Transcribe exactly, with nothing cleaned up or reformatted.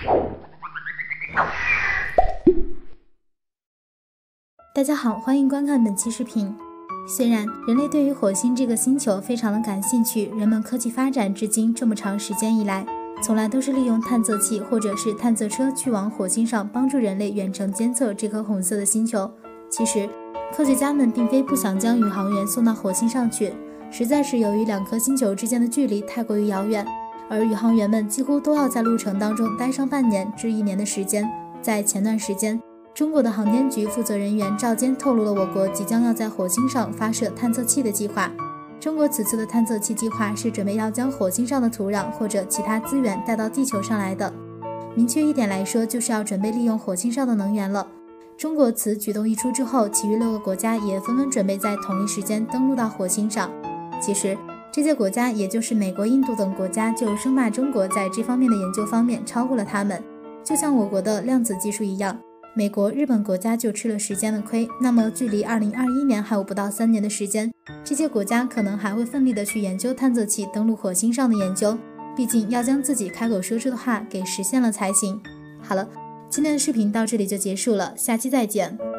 大家好，欢迎观看本期视频。虽然人类对于火星这个星球非常的感兴趣，人们科技发展至今这么长时间以来，从来都是利用探测器或者是探测车去往火星上帮助人类远程监测这颗红色的星球。其实，科学家们并非不想将宇航员送到火星上去，实在是由于两颗星球之间的距离太过于遥远，而宇航员们几乎都要在路程当中待上半年至一年的时间。在前段时间，中国的航天局负责人员赵坚透露了我国即将要在火星上发射探测器的计划。中国此次的探测器计划是准备要将火星上的土壤或者其他资源带到地球上来的。明确一点来说，就是要准备利用火星上的能源了。中国此举动一出之后，其余六个国家也纷纷准备在同一时间登陆到火星上。其实，这些国家也就是美国、印度等国家，就生怕中国在这方面的研究方面超过了他们。就像我国的量子技术一样，美国、日本国家就吃了时间的亏，那么距离二零二一年还有不到三年的时间，这些国家可能还会奋力的去研究探测器登陆火星上的研究，毕竟要将自己开口说出的话给实现了才行。好了，今天的视频到这里就结束了，下期再见。